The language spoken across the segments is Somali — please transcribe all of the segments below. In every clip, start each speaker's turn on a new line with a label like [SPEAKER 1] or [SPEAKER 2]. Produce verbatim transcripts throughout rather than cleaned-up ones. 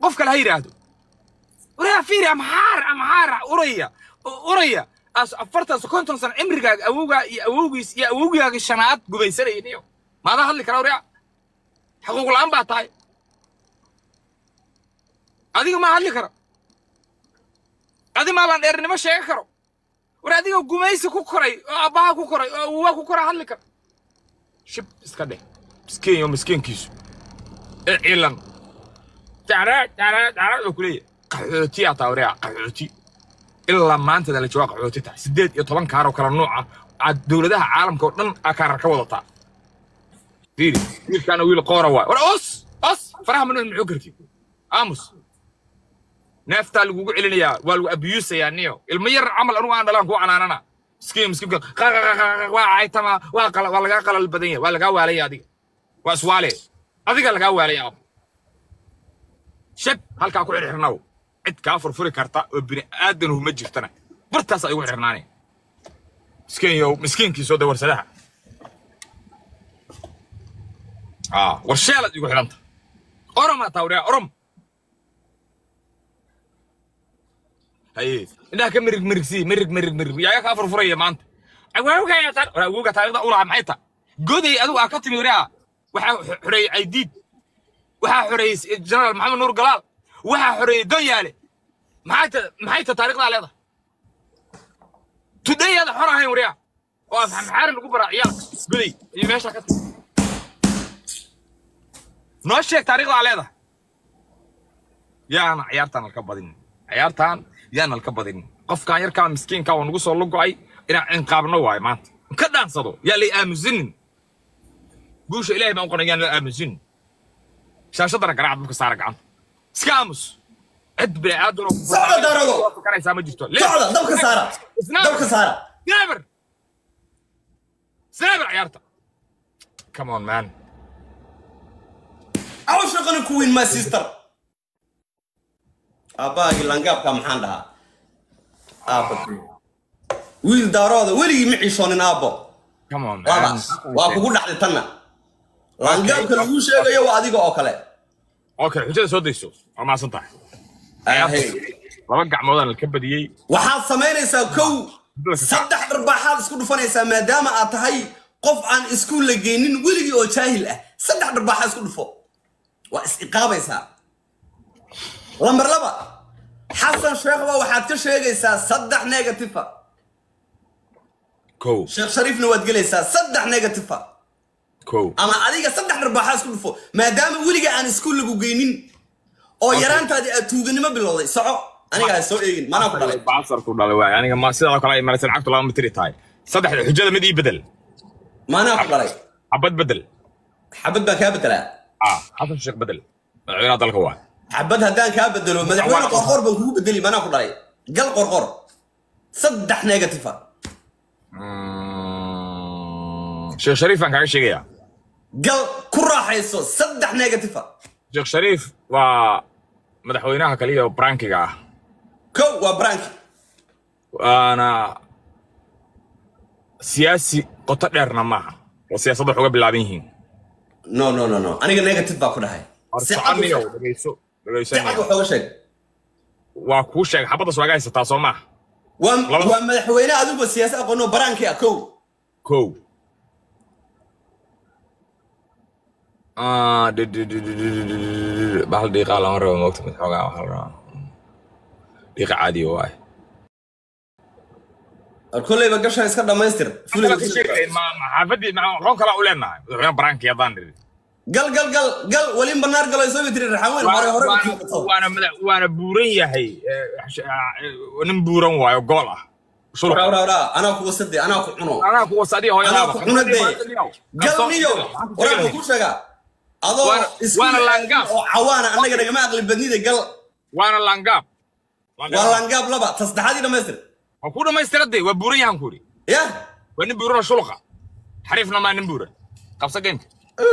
[SPEAKER 1] قف كلا هيرادو وريا فيري أم حار أم حار أوريا أوريا أس أفرت سكونتون سن أمريكا أوجا أوجيس يا أوجيا الشناعات جبيسري نيو ما ده هاللي كراوريا حقوق العام بعطاي أديك ما هاللي كرا أدي ما لان إرني ما شيء كرا ورادي جميس كوكراي أباه كوكراي هو كوكرا هاللي كرا شب إسكده مسكين يوم مسكين كيس إعلان تعرى تعرى تعرى وكلية قحوتي أطاوريا قحوتي إلا ما أنت اللي جوا قحوتي تاع سديد يطلعن كارو كلا نوع عاد دولة عالم كودن أكار كوضة تاع فيري فيري كانوا يقولوا قارة واي ولا أص أص فرح من المعقرتي أمس نفتح الوقوع إلينا والأبيوس يعني المير عمل أنواع أنا لا هو أنا أنا مسكين مسكين قا قا قا وعيتما وقال ولا قال البدنية ولا قال علي هذه وأسوالي هذه قال قال علي أب شب هل كأكو عرفناه عد كافر فري كرتا وبني آدم وهم جفتنا برتاس أيوة عرفناني مسكين يو مسكين كيسو دور سلاح آه والشالة يقول حرمت أرم أتاوريا أرم هاي إنها كمرق مرقسي مرق مرق مرق يا كافر فري ما أنت أقول يا ترى أقول تعالى أقول معيتا جودي أدو أكتم يوريا وح حري عيديد وح حري جنرال محمد نور جلال وح حري دنيالي معيتا معيتا طريقنا على هذا تدي هذا حرا هاي وريا وافهم حارن الكبرى عيال جودي يمشي أكتم نوشيك طريقنا على هذا يا أنا عيارتنا الكبدين عيارتان يانا الكبدين قف كان يركع مسكين كان نقص اللقو أي إن إن قابلنا واي مات كذا صدق يا لي أمزن قوش إلهي ما أقول يانا أمزن شاشة درك رعد بكسارك عن سكامس عد بالعادة
[SPEAKER 2] صعدة درجة
[SPEAKER 1] كان يسامي جستو
[SPEAKER 2] صعدة دم كسارة دم كسارة
[SPEAKER 1] سنابر سنابر عيارته كمان مان
[SPEAKER 2] عاوش نقول كوين ما سيستر أباقي لانقاب كم حندها أبا ويل دارود ويلي معيشون أبو
[SPEAKER 1] كمان
[SPEAKER 2] مان وأقول لحد تنا لانقاب كل شيء يو عادي أوكله
[SPEAKER 1] أوكي حجة سوديسو ما صنطح
[SPEAKER 2] هاي
[SPEAKER 1] رجع موضوع الكبدي
[SPEAKER 2] وحال سمينيسا كو صدح رباحات اسكو دفنيسا مادام أتهي قف عن اسكول لجينين ويلي أو جاهل صدح رباحات اسكو دفو واستقابيسا لمبر لبا حسن شيخ waxaad ka sheegaysaa saddex negative
[SPEAKER 1] كو
[SPEAKER 2] شيخ شريف نواد galaysaa saddex negative
[SPEAKER 1] كو
[SPEAKER 2] ama adiga saddex dharbaaxa isku dhufo maadaama wiliga aan iskuul lagu geynin oo yaraantaadii aad tuuganimo bilowday soco aniga soo eegin mana ku dhalay
[SPEAKER 1] baasar ku dhalay waay aniga ma sidoo kale ay maraysan cagtu laba mitri tahay saddex xujada mid ii bedel
[SPEAKER 2] mana ku dhalay
[SPEAKER 1] xabad bedel
[SPEAKER 2] xabad baa ka bedela
[SPEAKER 1] ah xasan sheekh bedel madaxweynaha dalka waa
[SPEAKER 2] حبد هدان كاب بدلو مدحونا قرقور بنكو بدلي ما ناكل عليه قال قرقور صدح نيجاتيفا
[SPEAKER 1] شيخ شريف كان شيء يا
[SPEAKER 2] قال كرة حيسو صدح نيجاتيفا
[SPEAKER 1] شيخ شريف و مدحويناها كليه برانكيغا
[SPEAKER 2] كو وبرانكي
[SPEAKER 1] وانا سياسي قطعنا معها وسياسة حقوق باللاعبين
[SPEAKER 2] نو نو نو نو انا نيجاتيفا كلها هاي
[SPEAKER 1] سيعني دغيسو
[SPEAKER 2] سيعني وحوش شيء
[SPEAKER 1] واكو شيء حبطه سواغا هيستا سوما
[SPEAKER 2] ومدحوينه ادو سياسه aqoonno برانكي كو
[SPEAKER 1] كو اه دي دي دي بحال دقيقه لا مره وقت من xogaa waxa la دقيقه عادي واي
[SPEAKER 2] الكل يبقى قشا iska dhameystir
[SPEAKER 1] ما حافدي مع رون kala u leenahay madaxweynaha برانكي yadaan
[SPEAKER 2] قال قال قال قال ولين بنار قال يسوي تري رحوين مره هore
[SPEAKER 1] وانا وانا بورن yahay nin buuran waayo gool ah
[SPEAKER 2] ورا ورا ورا انا كو وسدي انا كو عنو
[SPEAKER 1] انا كو وسدي هويدا
[SPEAKER 2] انا كو عنو دي قال نيو ورا كو شغا ادو
[SPEAKER 1] وانا لانغاب
[SPEAKER 2] عوانا انغا دغما اقلب بدنيده قال
[SPEAKER 1] وانا لانغاب
[SPEAKER 2] وانا لانغاب لبا تصدحادي دمستر
[SPEAKER 1] اكو دمستردي وبورن يان كوري
[SPEAKER 2] يا
[SPEAKER 1] وين بورن شلقه حريفنا ما نبورن قبصه جيمك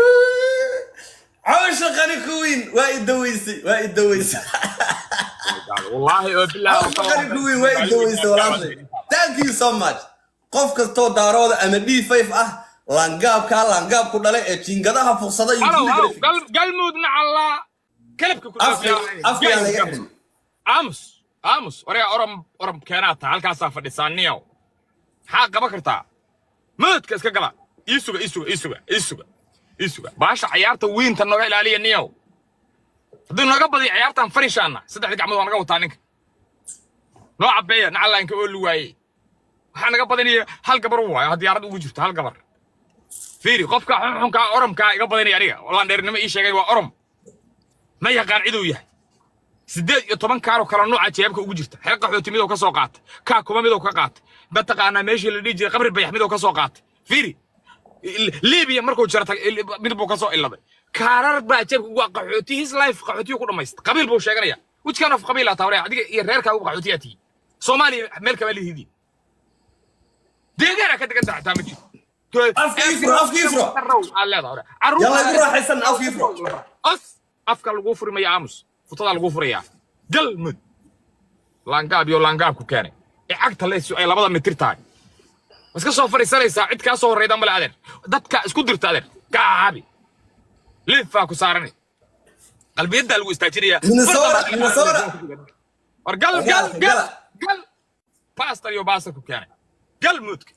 [SPEAKER 2] عاوش غني كوين وايد دويسي وايد دويسي
[SPEAKER 1] والله بالله
[SPEAKER 2] عاوش غني كوين وايد دويسي والله ثانك يو سو ماتش قف كستو دارود اما دي خمسة اه لانغاب كا لانغاب ku dhalay ee jingadaha fuqsaday
[SPEAKER 1] قال قال مودنا الله كلبك
[SPEAKER 2] أفكي أفكي على يحرم
[SPEAKER 1] أمس أمس وريا أورم أورم كانت هالكا سافر لسانيو حاجة بكرتها مات كاس كجلا يسوع يسوع يسوع يسوع يسوع باش عيارته وين تنوع إلى النيو دون نقبض عيارته فريشانا صدق لك عمود وانا قوتانك نوع عبية نعلى إنك أقول له waxaan naga badanaya hal gabar waayo hadii arad ugu jirto hal gabar fiiri qofka xunka oromka iga badanaya aniga wallaan dheernimo ii sheegay waa orom ma yaqaan cid uu yahay sideed iyo toban kaaro kala nooca jeebka ugu jirta xeeqa xootimido ka soo qaata ka kuma mido ka qaata bataqaana meeshii la dhigi qabri bayax mido ka soo qaata fiiri liibiya markuu jarta mid buu ka soo iladay kaarar baa jeebka ugu qaxooti his life qaxooti ku dhamayst qabiil buu sheeganaya which kind of qabiil ataa wareey adiga iyo reerka ugu qaxootiyati Soomaaliya meel kale lihiidi دقيقة كده كده تعمل شيء.
[SPEAKER 2] أفكي يفرو أفكي يفرو.
[SPEAKER 1] يلا
[SPEAKER 2] يروح حسن أفكي يفرو.
[SPEAKER 1] أس أفكار الغفور ما يعمس فطلع الغفور يا. قل مد. لانقاب يو لانقاب كوكاني. إعاقة ليس أي لبضة متر تاعي. بس كسوفر يسار يساعد كاسو ريدان بلا عدن. دت كا اسكودر تعدن. كعابي. ليه فاكو سارني. قلبي يدها الوستاجرية.
[SPEAKER 2] من الصورة من الصورة.
[SPEAKER 1] ورقل قل قل قل. باستر يو باستر كوكاني. قل مودك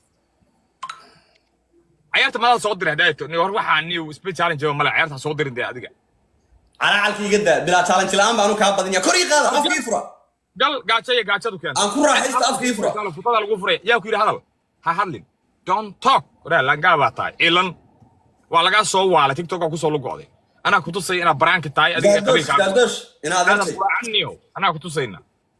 [SPEAKER 1] عيارته ما صدر هدايته اني اروح عني وسبيد تشالنج ما عيارته صدر انت ادق
[SPEAKER 2] انا عالكي قد بلا تشالنج الان بانو كا بدنيا كوري قاده افكي يفرا
[SPEAKER 1] قال قاعشي قاعشدو كان
[SPEAKER 2] ان كو راحيست افكي يفرا
[SPEAKER 1] قال فطada lagu furay yaa ku yiri hadal ha hadlin don't talk wala la gaaba taay ilan waa laga soo waala tiktok ku soo lugooday ana ku tusay ina brank taay adiga qabiilka
[SPEAKER 2] daadash ina adeertay
[SPEAKER 1] ana ku tusayna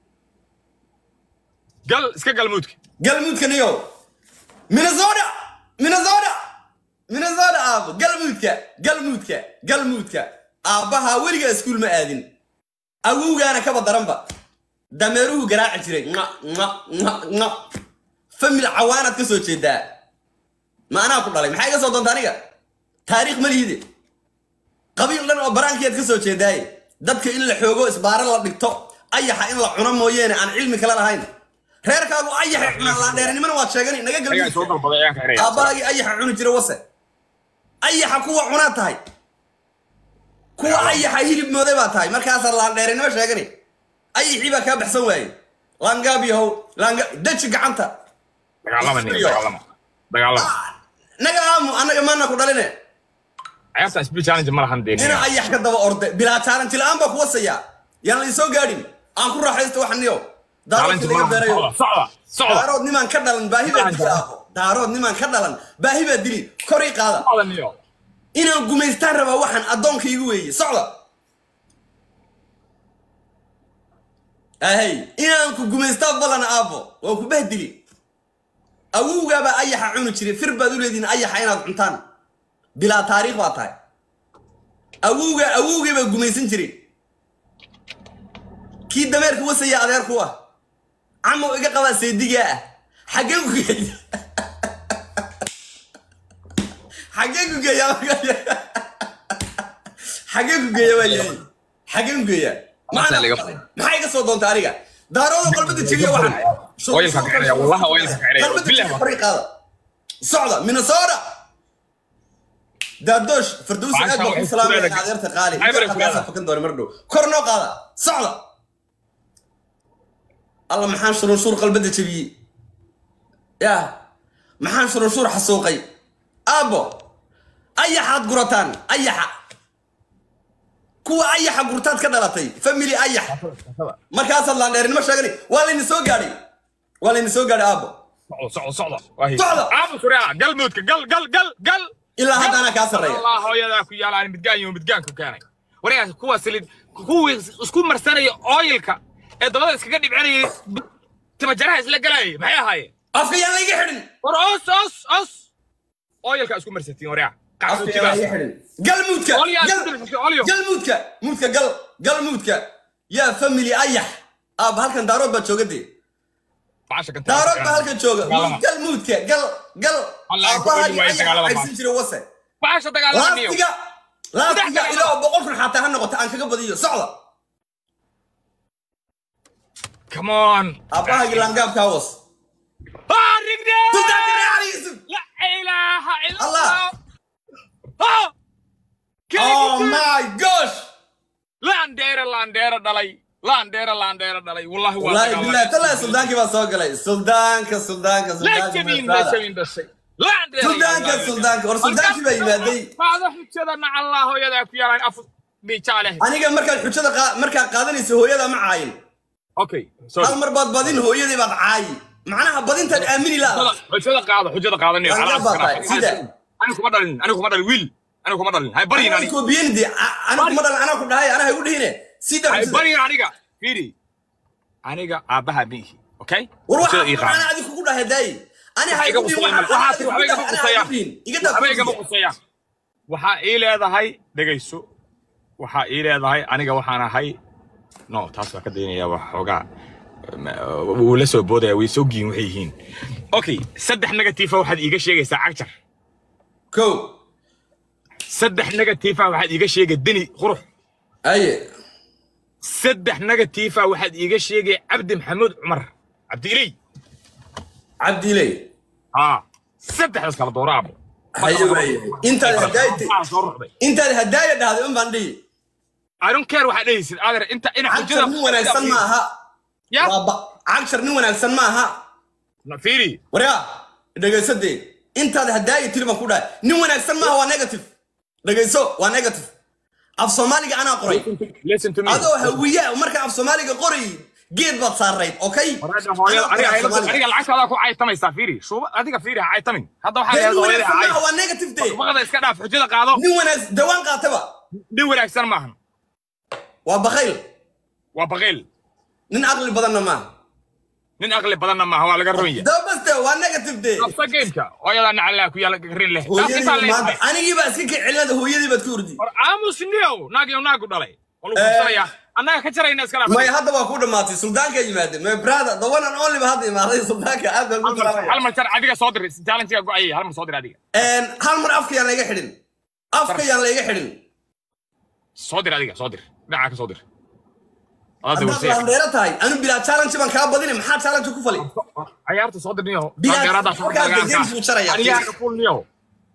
[SPEAKER 1] قال iska gal mudka
[SPEAKER 2] قلمودك نيو مينيزودا مينيزودا مينيزودا اب قلمودك قلمودك قلمودك ابها وليغا اسكول ما ادين اوغانا كبا درنبا دميروه قراع جري نا نا نا فم العوانات كسو جيدا ما انا كو دلay maxay ga soo doontaa aniga taariikh ma liidi qabiil dhan oo baraankeed ka soo jeeday dadka in la xoogo isbaaran la dhigto ayaxa in la cuno mooyeen aan cilmi kala lahayn reerkaagu ayaxa la dheerinimana waa sheeganay naga galbiyo soo dalbadayaan ka reeyay abaagi ayaxa cuni jira wase ayaxa kuwa cuna tahay kuwa ayaxa hilib mooday baa tahay markaas la dheerinimo sheeganay ayaxi baa ka baxsan waayay langaabiyo langa daji gacanta
[SPEAKER 1] dagaalama dagaalama dagaalama
[SPEAKER 2] nagaamu anaga maana ku dhalinay
[SPEAKER 1] ayasa speed challenge ma lahan deena
[SPEAKER 2] ina ayax ka daba orday bila challenge laan ba ku wasaya yaan la soo gaadhin aan ku raaxaysto waxaniyo daarood laga beerayo
[SPEAKER 1] socda socda
[SPEAKER 2] daarood niman ka dhalan baahi baa dili daarood niman ka dhalan baahi baa dili kori qaada ina gumeystaan raba waxan adoonka igu weeyay socda ahay ina ku gumeystaan balana aabo waa ku bahdili awuga ba ayaxa cunu jiray fir baad u leedin ayaxa inaad cuntaan bila taariikh waa tahay awuga awuga ba gumeysan jiray ki dameerku wasaya adeerku ah عمو إيجا قبا سيديجا حقيقو جاي حقيقو جاي حقيقو جاي وياي حقيقو جاي ما ما حاجة صوتون تاريخا دارو قلبي تشيلي واحد
[SPEAKER 1] ويلك كعريا والله ويلك كعريا
[SPEAKER 2] بالله الطريق هذا صعدة من الصورة دادوش فردوس أكبر السلام عليكم عذرت غالي هذا فكن دوري مردو كورنو قاضي صعدة الله محان شرور شور قلبي تبي يا محان شرور شور حسوقي أبو أي حد قرطان أي حد كوا أي حد قرطان كذا لطي فملي أي حد ما كاس الله نيرن ما شغلي ولا نسوق قاري ولا نسوق قاري أبو
[SPEAKER 1] صعد صعد صعد أبو سريع قل موتك قل قل قل قل
[SPEAKER 2] إلا هذا أنا كاسر ريا
[SPEAKER 1] الله يا ذاك يا لعن بتجان يوم بتجان كوكاني وريا كوا سليد كوا اسكو مرساني أويلك الضغط اسكا قد بعيني تمجرها اسلا قلاي maxay ahaayeen
[SPEAKER 2] afka yaan laga xidhin
[SPEAKER 1] war os os os ooyalka isku marsatiin wariya
[SPEAKER 2] afka yaan laga xidhin galmudka galmudka mudka gal galmudka ya family ayax ab halkan daarood baa joogade
[SPEAKER 1] baasha kan
[SPEAKER 2] daarood baa halkan jooga galmudka gal gal abaha ay sin jiro wase
[SPEAKER 1] baasha dagaalamiyo
[SPEAKER 2] laastiga laastiga ilaa boqol kun xataa ha noqoto aan kaga badiyo socda
[SPEAKER 1] Come on.
[SPEAKER 2] Apa lagi langgap kaos?
[SPEAKER 1] Ah, Rigde!
[SPEAKER 2] Sudah terjadi Yusuf.
[SPEAKER 1] La ilaha illallah. Ah!
[SPEAKER 2] Oh my gosh.
[SPEAKER 1] laandheere laandheere dhalay laandheere laandheere dhalay wallahi waa
[SPEAKER 2] والله بالله طلع سلطانك بس سوقلي سلطانك سلطانك
[SPEAKER 1] لا
[SPEAKER 2] سلطانك
[SPEAKER 1] جبين لا جبين دسي laandheere
[SPEAKER 2] سلطانك سلطانك ور سلطانك بقى يمادي
[SPEAKER 1] هذا حجة مع الله ويدا في يران أف بيجاله
[SPEAKER 2] أنا قال مركز حجة قا مركز قادني سهوية ده معاين
[SPEAKER 1] أوكي سوري
[SPEAKER 2] هل مربط بدين هوية دي بعد عاي معناها بدين تأمني لا
[SPEAKER 1] حجة قاعدة حجة قاعدة على
[SPEAKER 2] سيدا
[SPEAKER 1] أنا كم دارين أنا كم دارين ويل أنا كم دارين هاي بري
[SPEAKER 2] أنا كم بين دي أنا كم دارين أنا كم هاي أنا هيقول هنا سيدا
[SPEAKER 1] هاي بري أنا كا فيري أنا كا أبها بيه أوكي
[SPEAKER 2] وروح أنا هذيك كل ده هداي أنا هاي كم واحد
[SPEAKER 1] واحد واحد مقصية واحد مقصية waxa ii leedahay dhageyso waxa ii leedahay aniga waxaan ahay no taas waa ka deynaya wax xogaa uu la soo boodaya way soo giin waxay yihiin okay saddex negative waxaad iiga sheegaysaa cagjar
[SPEAKER 2] ko
[SPEAKER 1] saddex negative waxaad iiga sheegay dini qurux
[SPEAKER 2] ay
[SPEAKER 1] saddex negative waxaad iiga sheegay Cabdi Maxamuud Cumar Cabdi Ilay
[SPEAKER 2] Cabdi Ilay
[SPEAKER 1] ha saddex kala dooraabo
[SPEAKER 2] انت الهدايه انت الهدايه ده هذا ام باندي
[SPEAKER 1] I don't care waxa dhaysid adeer inta ina
[SPEAKER 2] xujada nin wanaagsan ma aha
[SPEAKER 1] ya
[SPEAKER 2] عشر nin wanaagsan ma aha
[SPEAKER 1] nafiri
[SPEAKER 2] wariya dhageysadee inta الهدايه tilma ku dhaay nin wanaagsan ma aha waa negative dhageyso waa negative af Soomaaliga ana qoray
[SPEAKER 1] listen to me
[SPEAKER 2] adoo hawiya marka af Soomaaliga qoray geed baad saaray okay
[SPEAKER 1] aniga lacagtaada ku caytamaysa fiiri soo adiga fiiri caytamin hadda waxa leeyahay hooyada
[SPEAKER 2] waa negative day
[SPEAKER 1] waqada iska dhaaf xujada qaado
[SPEAKER 2] nin wanaag dawaan qaataba
[SPEAKER 1] nin wanaagsan maahan
[SPEAKER 2] waa bakhayl
[SPEAKER 1] waa bakhayl
[SPEAKER 2] nin aqli badan ma
[SPEAKER 1] nin aqli badan ma waa laga roonyaa
[SPEAKER 2] dabasta waa negative day
[SPEAKER 1] afta geemka hooyada nacala ku yaala garin leh
[SPEAKER 2] anigi ba iska kicilada hooyadii baad ku urdi
[SPEAKER 1] aamus niyow naagi naagu dhalay walu kusaraya أنا كترينا إسكال
[SPEAKER 2] ما يهذا ما كودا ماتي سلطان كيمادي ما برادا دوانا أولي بهذا ما هذا سلطان كهذا
[SPEAKER 1] هل ما ترى عديك صادر جالن تيجي أي هل ما صادر عديك
[SPEAKER 2] إن هل مر أفكي أنا يجي حدين أفكي أنا يجي حدين
[SPEAKER 1] صادر عديك صادر معك صادر
[SPEAKER 2] هذا وسيم أنا هاي أنا بلا تشالنج من كاب بديني محل تشالنج كوفلي
[SPEAKER 1] عيارته صادر نيو
[SPEAKER 2] بلا
[SPEAKER 1] أنا أقول نيو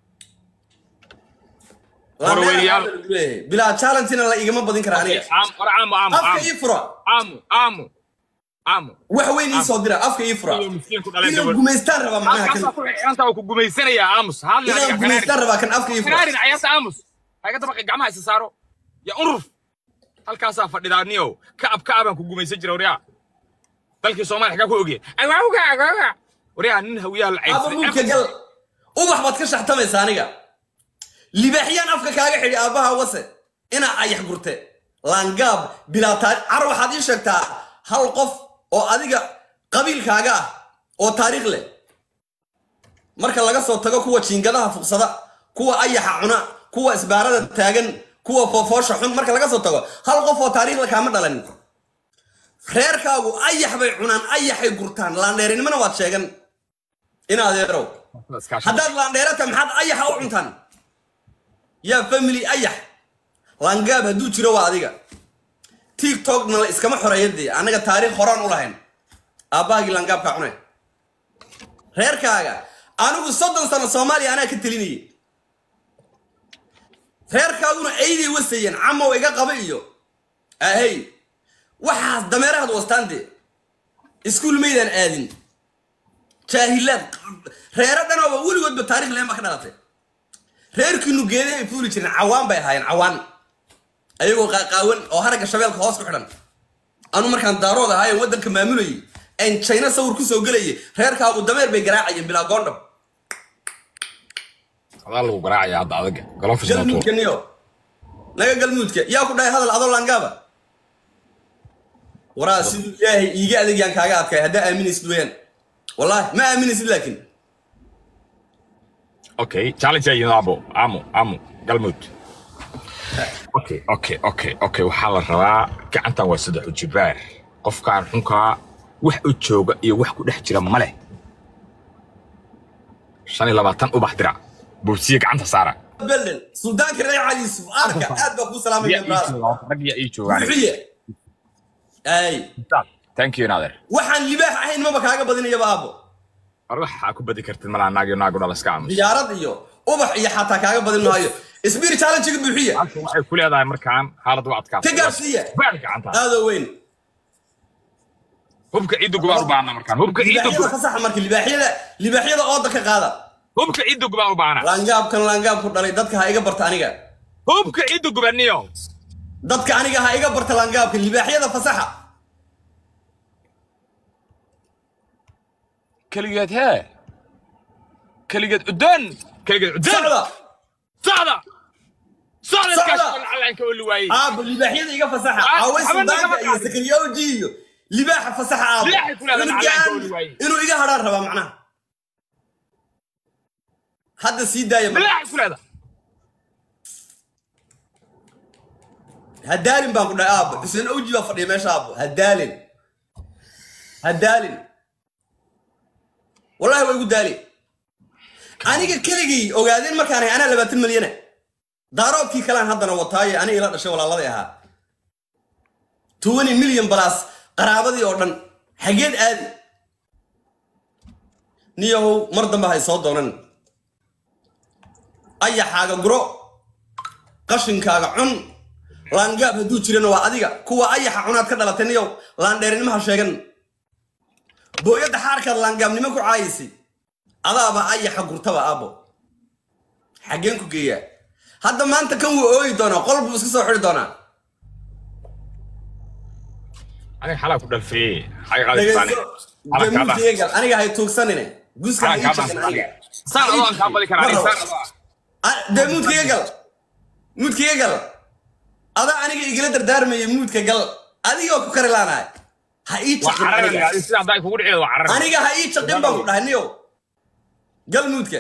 [SPEAKER 2] بلا تشالنج أنا لا يجمع بدين كرانية
[SPEAKER 1] عام عام
[SPEAKER 2] أفكي يفرع
[SPEAKER 1] عام عام عام
[SPEAKER 2] وحوين يصدر أفكي يفرع إلى الجميستان ربع معنا
[SPEAKER 1] كن أنت أو الجميستان يا عامس هذا
[SPEAKER 2] إلى الجميستان ربع كان أفكي يفرع
[SPEAKER 1] كنارين عياس عامس هاي كتبقى جماعة سسارو يا أنرف هالكاسة فديدانيو كعب كعب أنكو جميستان جروريا تلك الصومال حكاكو أوجي أيوة أوجي أوجي وريا ننه ويا العيب
[SPEAKER 2] أبو ممكن قال وبح بتكش حتى ثانية لباحيان أفكا كاجا حدي أباها وسه إنا أيح قرته لانجاب بلا تاريخ عرب حدي شكتا هالقف أو أديك قبيل كاجا أو تاريخ له مركل لقى صوت تجا كوا تشينجلها فوق صدا كوا أيح عنا كوا إسبارة تاجن كوا فوفوش حن مركل لقى صوت تجا هالقف أو تاريخ لك هم دلني خير كاجو أيح بيعنان أيح قرتان لانديرين من وات شيئا إنا ذيرو هذا لانديرة محد أيح أو عنتان يا فاميلي أيح لانجاب هدو تيرو هذيك تيك توك نلا إسكما حريدي أنا كتاريخ خران ولاهن أباقي لانجاب كأنه غير كاجا أنا بصدق سنة سومالي أنا كتليني غير كاجونا أيدي وسيين عمو إيجا قبيليو أهي واحد دميره هذا وستاندي إسكول ميدان آدين جاهلات غير أنا وأقول قد بتاريخ لما كناته reerkii nu geeday ay fuuli jireen cawaan bay ahaayeen cawaan ayagoo qaaqaawan oo haraga shabeelka hoos ku xidhan anu markaan daarooda ahay wadanka maamulayay aan China sawir ku soo galay reerkaagu dameer bay garaacayeen bilaa goondhab
[SPEAKER 1] hada lagu garaacay hadda adaga galofis
[SPEAKER 2] nooto kaniyo laga galmuudka yaa ku dhahay hadal adoo laangaba waraa sidoo ilaahay iiga adeegyaan kaaga adkay hada aaminis duween wallahi ma aaminis laakiin
[SPEAKER 1] اوكي تشالنج يا ابو عمو عمو قلمود اوكي اوكي اوكي اوكي waxaa la rabaa gacanta waa saddex jibaar qofkaan xunka wax u jooga iyo wax ku dhex jira male shan iyo labaatan u baxdira bulsiga gacanta saara
[SPEAKER 2] belen suldaanka reeca yusuf arka aad baa ku salaamay brother
[SPEAKER 1] nagiya ii jooga
[SPEAKER 2] ay
[SPEAKER 1] thank you nader
[SPEAKER 2] waxaan libaax ahayn ma kaaga badinaya baabo
[SPEAKER 1] أروح أكو بدي كرت الملا ناقي وناقي ولا سكام.
[SPEAKER 2] زيارات إياه، وبح إياه حتى كعب بدل ما هي. اسبير تشالنج بوحيه
[SPEAKER 1] waxay ku leedahay markaan xaalad wacad ka
[SPEAKER 2] تقاسيه
[SPEAKER 1] baan gacanta
[SPEAKER 2] هذا وين
[SPEAKER 1] hubka ciidu gubaan u baahna markaan hubka ciidu
[SPEAKER 2] libaaxyada fasax markii libaaxyada libaaxyada ooda ka qaada
[SPEAKER 1] hubka ciidu gubaan u baahna
[SPEAKER 2] laangaab kan laangaab ku dhalay dadka ha iga barta aniga
[SPEAKER 1] hubka ciidu gubaniyo
[SPEAKER 2] dadka aniga ha iga barta laangaabka libaaxyada fasaxa
[SPEAKER 1] kaligeed hee kaligeed udan kaligeed udan
[SPEAKER 2] socda
[SPEAKER 1] socda socda kaashka calanka oo luwaayay
[SPEAKER 2] aab libaaxyada iga fasaxa aaway suudaanka iyo sakriyowji iyo libaaxa fasaxa aab inuu iga haraan raba macnaha hadda sii daaya
[SPEAKER 1] libaaxa kuleeda
[SPEAKER 2] هدالين بانكو دا اب حسين اوجي با فدي ميشا ابو هدالين هدالين والله way ugu daali aniga kaligii ogaadeen markaan ay ana labaatan milyan daaroodkii kalaan haddana wataay ana ila dhashay walaaladii ahaa twenty milyan plus qaraabadii oo dhan xageed aadi niyow mar dambe hay soo doonan ayaxaaga guro qashinkaaga cun laangaab haduu jirana waa adiga kuwa ayaxa cunaad ka dhalatay niyow laan dheerinimaha sheegan booyada xaarkaad laangaabnimo ku caayisi adaaba ayaxa gurtaba aabo xageen ku geeyaa hadda maanta kan wuu ooyi doonaa qolbu iska soo xiri doonaa
[SPEAKER 1] aniga xalaa ku dhalfay xaqiiqada
[SPEAKER 2] aniga hay tuugsanine guska hay tuugsan aniga
[SPEAKER 1] saan oo ka bali karaa saan
[SPEAKER 2] de muudkiga gal muudkiga gal ada aniga igala dardaarmay muudka gal adiga ku kari laanaay ha ii taqin aniga
[SPEAKER 1] sida haday kugu dhicid waa carar
[SPEAKER 2] aniga ha ii taqin baan ku dhahniyo gal muudka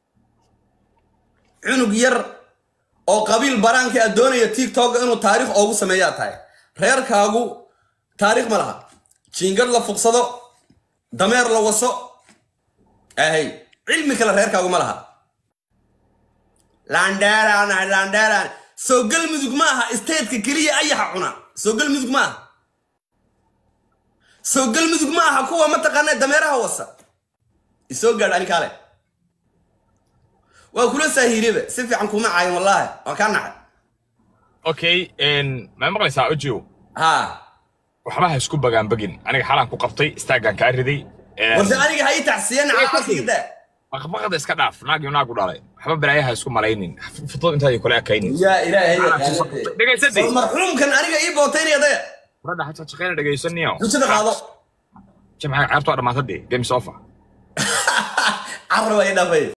[SPEAKER 2] cunug yar oo qabiil baraanka adoonaya TikTok inuu taariikh ugu sameeyaa tahay reerkaagu taariikh ma laha jiingad la fuqsado dameer la waso ahay cilmi kale reerkaagu ma laha laandaarana laandaarana soo gal mudug ma aha state-ka kaliya ayaxa cuna soo gal mudug ma aha soo gal mudug ma aha kuwa ma taqaanay dameeraha wasa isoo gaad ani kale waa kula saahireba si fiican kuma caayin wallahi waa ka naxay
[SPEAKER 1] okay en ma maqlaysaa ojiyo
[SPEAKER 2] ha
[SPEAKER 1] waxba ha isku bagaan bagin aniga xalan ku qabtay istaagan ka riday
[SPEAKER 2] warta aniga hay taxsiyan caaqida
[SPEAKER 1] maqmaqada iska dhaaf naag iyo naag u dhalay waxba baraayaha isku malaynin fudud inta ay kula akaynin
[SPEAKER 2] ya ilaahay
[SPEAKER 1] dhageysadii
[SPEAKER 2] marxuumkan aniga ii bootaynayada
[SPEAKER 1] rada hatta shaqeyn dhageysaniyo
[SPEAKER 2] dusha qaado
[SPEAKER 1] jamca caabto dhamaatadii game sofa
[SPEAKER 2] carwa ii dhafay